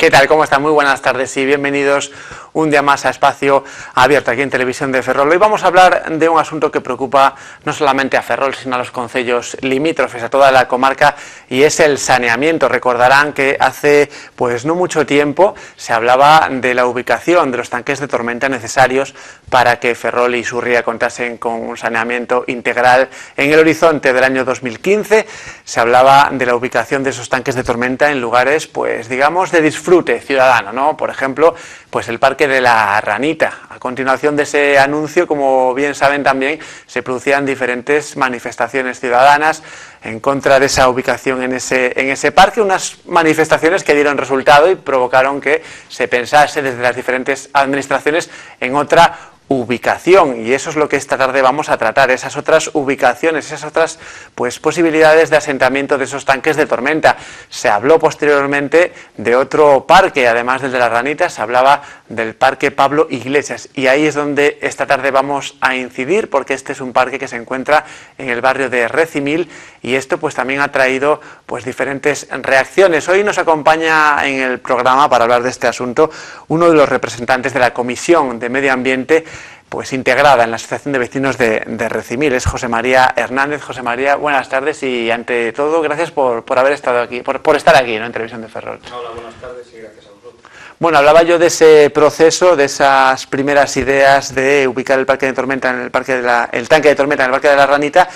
¿Qué tal? ¿Cómo están? Muy buenas tardes y bienvenidos un día más a Espacio Abierto aquí en Televisión de Ferrol. Hoy vamos a hablar de un asunto que preocupa no solamente a Ferrol, sino a los concellos limítrofes, a toda la comarca, y es el saneamiento. Recordarán que hace pues no mucho tiempo se hablaba de la ubicación de los tanques de tormenta necesarios para que Ferrol y Surria contasen con un saneamiento integral en el horizonte del año 2015. Se hablaba de la ubicación de esos tanques de tormenta en lugares, pues digamos, de disfrute ciudadano, ¿no? Por ejemplo, pues el Parque de la Ranita. A continuación de ese anuncio, como bien saben también, se producían diferentes manifestaciones ciudadanas en contra de esa ubicación en ese parque, unas manifestaciones que dieron resultado y provocaron que se pensase desde las diferentes administraciones en otra ubicación, y eso es lo que esta tarde vamos a tratar, esas otras ubicaciones, esas otras pues posibilidades de asentamiento de esos tanques de tormenta. Se habló posteriormente de otro parque, además del de la Ranita, se hablaba del Parque Pablo Iglesias, y ahí es donde esta tarde vamos a incidir, porque este es un parque que se encuentra en el barrio de Recimil, y esto pues también ha traído pues diferentes reacciones. Hoy nos acompaña en el programa para hablar de este asunto uno de los representantes de la Comisión de Medio Ambiente, pues integrada en la Asociación de Vecinos de Recimil, es José María Hernández. José María, buenas tardes y ante todo gracias por haber estado aquí, por estar aquí, ¿no?, en Televisión de Ferrol. Hola, buenas tardes y gracias a vosotros. Bueno, hablaba yo de ese proceso, de esas primeras ideas de ubicar el parque de tormenta en el tanque de tormenta en el Parque de la Ranita.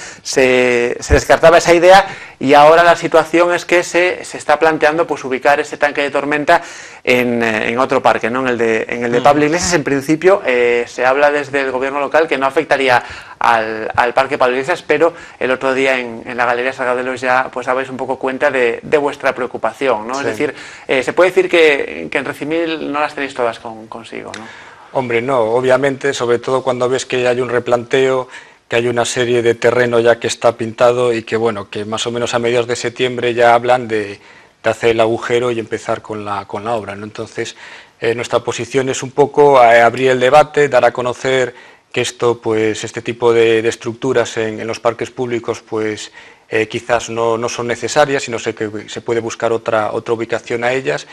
Se descartaba esa idea y ahora la situación es que se está planteando pues ubicar ese tanque de tormenta en otro parque, ¿no?, en el de Pablo Iglesias. En principio se habla desde el gobierno local que no afectaría al Parque Pablo Iglesias, pero el otro día en la Galería Salgado de los ya pues dabais un poco cuenta de vuestra preocupación, ¿no? Sí. Es decir, se puede decir que en Recimil no las tenéis todas consigo, ¿no? Hombre, no, obviamente, sobre todo cuando ves que hay un replanteo, que hay una serie de terreno ya que está pintado y que bueno, que más o menos a mediados de septiembre ya hablan de hacer el agujero y empezar con la obra, ¿no? Entonces, nuestra posición es un poco abrir el debate, dar a conocer que este tipo de estructuras en los parques públicos, pues quizás no son necesarias, sino que se puede buscar otra ubicación a ellas.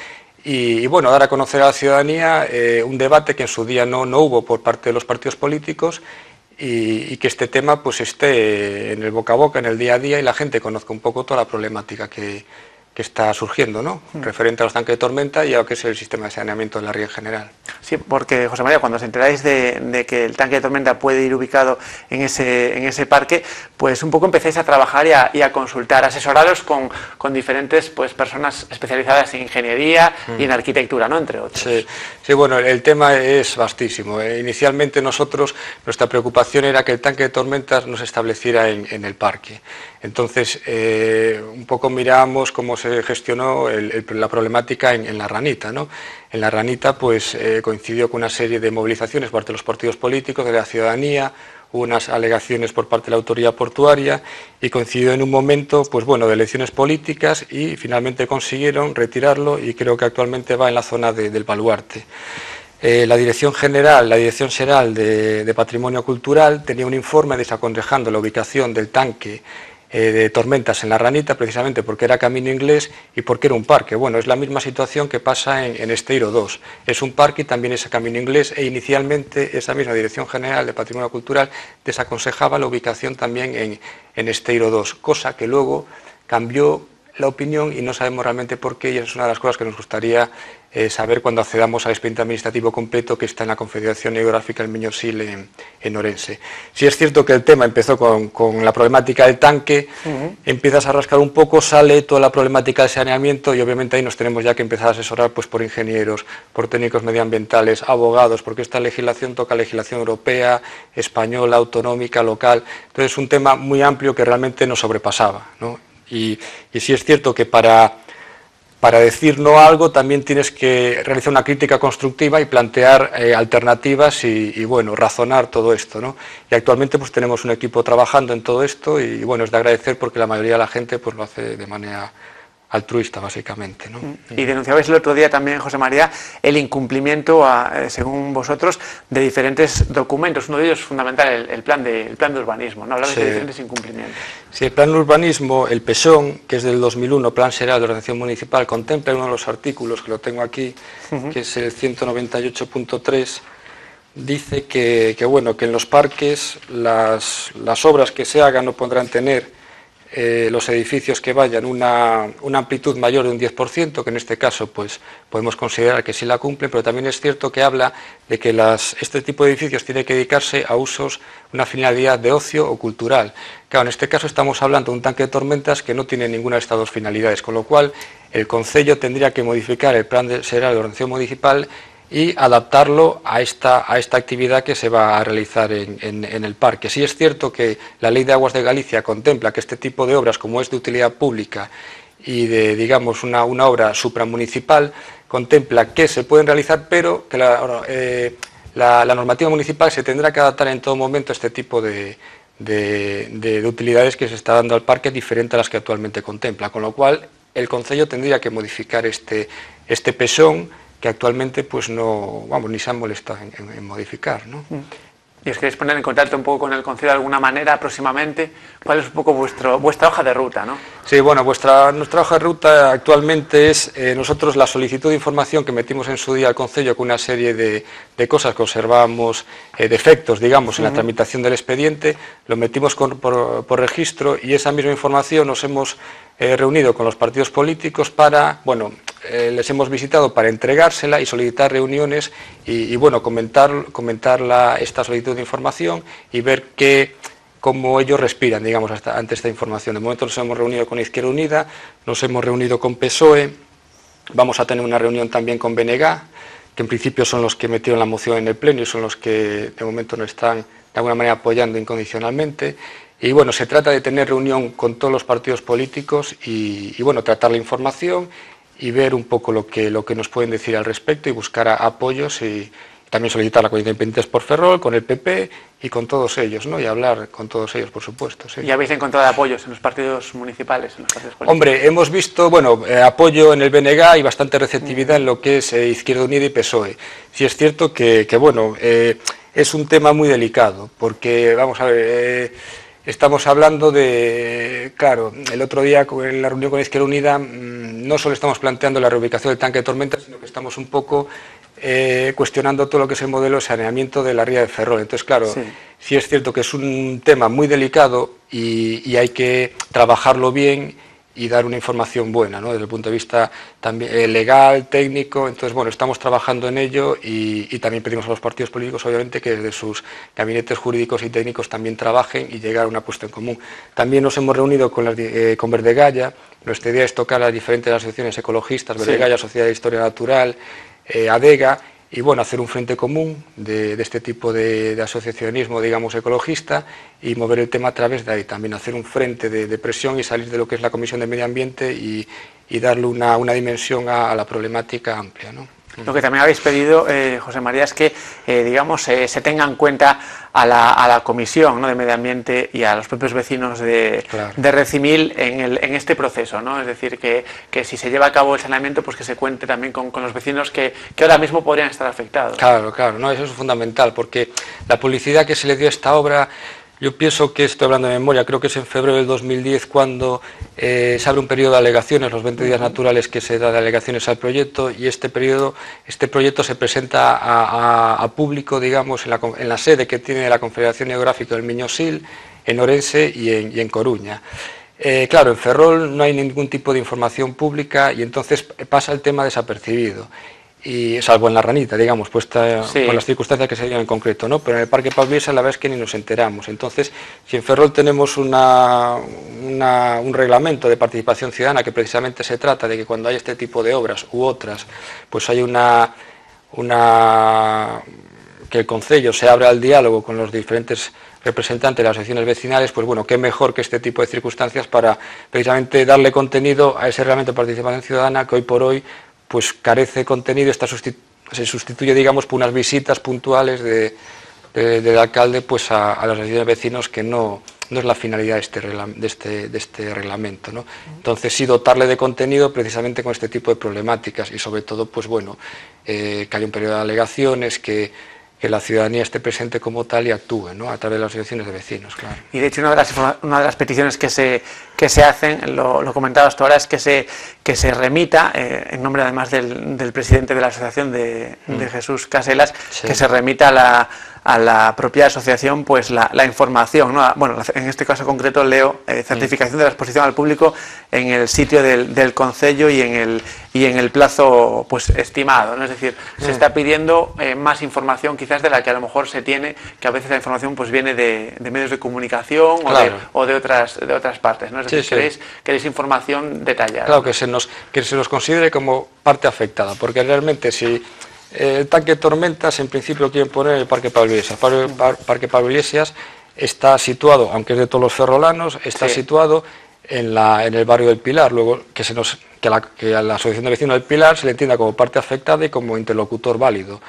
Y bueno, dar a conocer a la ciudadanía un debate que en su día no hubo por parte de los partidos políticos, y que este tema pues esté en el boca a boca, en el día a día, y la gente conozca un poco toda la problemática que está surgiendo, ¿no?, referente a los tanques de tormenta y a lo que es el sistema de saneamiento de la ría en general. Sí, porque José María, cuando os enteráis de que el tanque de tormenta puede ir ubicado en ese parque, pues un poco empezáis a trabajar y a consultar, asesoraros con diferentes pues personas especializadas en ingeniería y en arquitectura, ¿no?, entre otros. Sí, bueno, el tema es vastísimo. Inicialmente nuestra preocupación era que el tanque de tormentas no se estableciera en el parque. Entonces, un poco miramos cómo se gestionó la problemática en la Ranita, ¿no? En la Ranita pues coincidió con una serie de movilizaciones por parte de los partidos políticos, de la ciudadanía, unas alegaciones por parte de la autoridad portuaria, y coincidió en un momento pues bueno de elecciones políticas, y finalmente consiguieron retirarlo, y creo que actualmente va en la zona del Baluarte. La Dirección General de Patrimonio Cultural tenía un informe desaconsejando la ubicación del tanque de tormentas en la Ranita, precisamente porque era camino inglés y porque era un parque. Bueno, es la misma situación que pasa en Esteiro 2. Es un parque y también es camino inglés, e inicialmente esa misma Dirección General de Patrimonio Cultural desaconsejaba la ubicación también en Esteiro 2, cosa que luego cambió la opinión y no sabemos realmente por qué, y es una de las cosas que nos gustaría saber cuando accedamos al expediente administrativo completo que está en la Confederación Geográfica del Miño-Sil en Orense. Sí es cierto que el tema empezó con la problemática del tanque, empiezas a rascar un poco, sale toda la problemática de saneamiento, y obviamente ahí nos tenemos ya que empezar a asesorar pues por ingenieros, por técnicos medioambientales, abogados, porque esta legislación toca legislación europea, española, autonómica, local. Entonces es un tema muy amplio que realmente nos sobrepasaba, ¿no? Y sí es cierto que para decir no a algo también tienes que realizar una crítica constructiva y plantear alternativas y bueno, razonar todo esto, ¿no? Y actualmente pues tenemos un equipo trabajando en todo esto, y bueno, es de agradecer porque la mayoría de la gente pues lo hace de manera altruista, básicamente, ¿no? Y denunciabais el otro día también, José María, el incumplimiento, según vosotros, de diferentes documentos. Uno de ellos es fundamental, el plan de urbanismo, ¿no? Hablabais de diferentes incumplimientos. Sí, el plan de urbanismo, el PSON, que es del 2001, Plan Xeral de Ordenación Municipal, contempla en uno de los artículos, que lo tengo aquí, que es el 198.3, dice que en los parques las obras que se hagan no podrán tener los edificios que vayan una amplitud mayor de un 10%, que en este caso pues podemos considerar que sí la cumplen, pero también es cierto que habla de que este tipo de edificios tiene que dedicarse a usos, una finalidad de ocio o cultural. Claro, en este caso estamos hablando de un tanque de tormentas que no tiene ninguna de estas dos finalidades, con lo cual el concello tendría que modificar el plan xeral de ordenación municipal y adaptarlo a esta actividad que se va a realizar en el parque. Sí es cierto que la Ley de Aguas de Galicia contempla que este tipo de obras, como es de utilidad pública y de, digamos, una obra supramunicipal, contempla que se pueden realizar, pero que la normativa municipal se tendrá que adaptar en todo momento a este tipo de utilidades que se está dando al parque, diferente a las que actualmente contempla, con lo cual el concello tendría que modificar este PSON, que actualmente pues no, vamos, ni se han molestado en modificar, ¿no? ¿Y os queréis poner en contacto un poco con el concello de alguna manera próximamente? ¿Cuál es un poco vuestra hoja de ruta, ¿no? Sí, bueno, nuestra hoja de ruta actualmente es nosotros la solicitud de información que metimos en su día al concello con una serie de cosas que observábamos, defectos, digamos, en la tramitación del expediente, lo metimos por registro, y esa misma información nos hemos reunido con los partidos políticos para, bueno, les hemos visitado para entregársela y solicitar reuniones y bueno, comentar esta solicitud de información y ver cómo ellos respiran, digamos, ante esta información. De momento nos hemos reunido con Izquierda Unida, nos hemos reunido con PSOE, vamos a tener una reunión también con BNG, que en principio son los que metieron la moción en el pleno y son los que de momento nos están de alguna manera apoyando incondicionalmente. Y bueno, se trata de tener reunión con todos los partidos políticos y bueno, tratar la información y ver un poco lo que nos pueden decir al respecto y buscar apoyos y también solicitar la Comisión de Independientes por Ferrol, con el PP y con todos ellos, ¿no? Y hablar con todos ellos, por supuesto. Sí. ¿Y habéis encontrado apoyos en los partidos municipales, en los partidos políticos? Hombre, hemos visto, bueno, apoyo en el BNG y bastante receptividad en lo que es Izquierda Unida y PSOE. Sí es cierto que bueno, es un tema muy delicado, porque, vamos a ver, estamos hablando de, claro, el otro día en la reunión con Izquierda Unida no solo estamos planteando la reubicación del tanque de tormentas, sino que estamos un poco cuestionando todo lo que es el modelo de saneamiento de la ría de Ferrol. Entonces, claro, sí es cierto que es un tema muy delicado y hay que trabajarlo bien y dar una información buena, ¿no? Desde el punto de vista también legal, técnico. Entonces, bueno, estamos trabajando en ello y también pedimos a los partidos políticos, obviamente, que desde sus gabinetes jurídicos y técnicos también trabajen y llegar a una puesta en común. También nos hemos reunido con Verdegalla. Nuestra idea es tocar a las diferentes asociaciones ecologistas, Verdegalla, Sociedad de Historia Natural, ADEGA, y bueno, hacer un frente común de este tipo de asociacionismo, digamos, ecologista, y mover el tema a través de ahí, también hacer un frente de presión y salir de lo que es la Comisión de Medio Ambiente y darle una dimensión a la problemática amplia, ¿no? Lo que también habéis pedido, José María, es que digamos, se tenga en cuenta a la Comisión, ¿no?, de Medio Ambiente y a los propios vecinos de Recimil en este proceso, ¿no? Es decir, que si se lleva a cabo el saneamiento, pues que se cuente también con los vecinos que ahora mismo podrían estar afectados. Claro, no, eso es fundamental, porque la publicidad que se le dio a esta obra, yo pienso que, estoy hablando de memoria, creo que es en febrero del 2010 cuando se abre un periodo de alegaciones, los 20 días naturales que se da de alegaciones al proyecto, y este proyecto se presenta a público, digamos, en la sede que tiene la Confederación Geográfica del Miño-Sil, en Orense y en Coruña. Claro, en Ferrol no hay ningún tipo de información pública y entonces pasa el tema desapercibido. Y salvo en la ranita, digamos, puesta por las circunstancias que se dieron en concreto, ¿no? Pero en el Parque Pau Biesa la verdad es que ni nos enteramos. Entonces, si en Ferrol tenemos un reglamento de participación ciudadana que precisamente se trata de que cuando hay este tipo de obras u otras, pues hay que el concello se abra al diálogo con los diferentes representantes de las asociaciones vecinales, pues bueno, qué mejor que este tipo de circunstancias para precisamente darle contenido a ese reglamento de participación ciudadana que hoy por hoy pues carece de contenido, se sustituye, digamos, por unas visitas puntuales del alcalde pues a las asociaciones de vecinos que no no es la finalidad de este reglamento, ¿no? Entonces sí dotarle de contenido precisamente con este tipo de problemáticas y sobre todo, pues bueno, que haya un periodo de alegaciones, que la ciudadanía esté presente como tal y actúe, ¿no? A través de las asociaciones de vecinos, claro. Y de hecho una de las peticiones que se hacen, lo comentabas tú ahora, es que se remita, en nombre además del presidente de la asociación de Jesús Caselas, sí, que se remita a la propia asociación pues la información, ¿no? Bueno, en este caso concreto leo certificación de la exposición al público en el sitio del concello y en el plazo pues estimado, ¿no? Es decir, se está pidiendo más información quizás de la que a lo mejor se tiene, que a veces la información pues viene de medios de comunicación, claro, o de otras partes, ¿no? Es decir, sí, queréis información detallada. Claro, que se nos considere como parte afectada, porque realmente si el tanque Tormentas en principio lo quieren poner en el Parque Pablo Iglesias. Parque Pablo Iglesias está situado, aunque es de todos los ferrolanos, está situado en el barrio del Pilar, luego que a la Asociación de Vecinos del Pilar se le entienda como parte afectada y como interlocutor válido.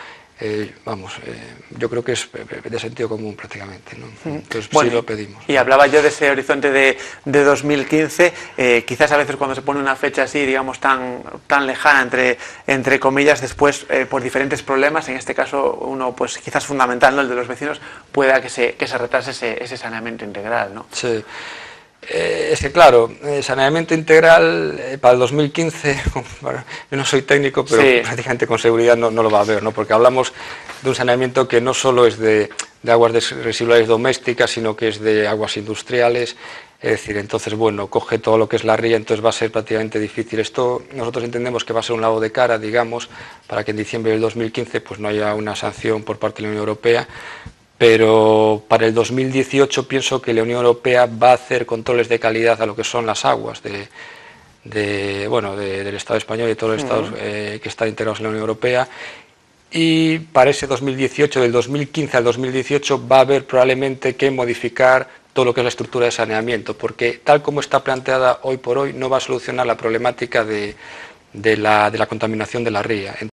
Yo creo que es de sentido común prácticamente, ¿no? Entonces bueno, sí lo pedimos. Y hablaba yo de ese horizonte de 2015, quizás a veces cuando se pone una fecha así, digamos, tan lejana, entre comillas, después por diferentes problemas, en este caso uno pues quizás fundamental, ¿no? El de los vecinos, pueda que se retrase ese saneamiento integral, ¿no? Sí. Es que claro, saneamiento integral para el 2015, yo no soy técnico, pero sí, prácticamente con seguridad no lo va a haber, ¿no? Porque hablamos de un saneamiento que no solo es de aguas residuales domésticas, sino que es de aguas industriales, es decir, entonces bueno, coge todo lo que es la ría, entonces va a ser prácticamente difícil. Esto nosotros entendemos que va a ser un lavado de cara, digamos, para que en diciembre del 2015 pues no haya una sanción por parte de la Unión Europea. Pero para el 2018 pienso que la Unión Europea va a hacer controles de calidad a lo que son las aguas del Estado español y de todos los estados que están integrados en la Unión Europea. Y para ese 2018, del 2015 al 2018, va a haber probablemente que modificar todo lo que es la estructura de saneamiento, porque tal como está planteada hoy por hoy no va a solucionar la problemática de la contaminación de la ría.